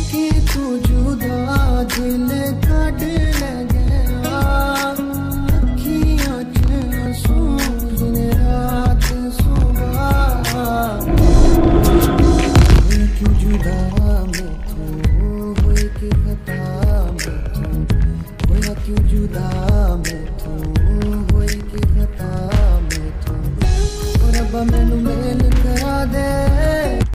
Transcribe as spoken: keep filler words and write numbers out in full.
कि तू जुदा दिल कट ले गया अखियां च आंसू दिन रात सुबह क्यों जुदा मैं तू हुई कि खता मैं तू होया क्यों जुदा मैं तू हुई कि खता मैं तू और अब मैनू मेल करा दे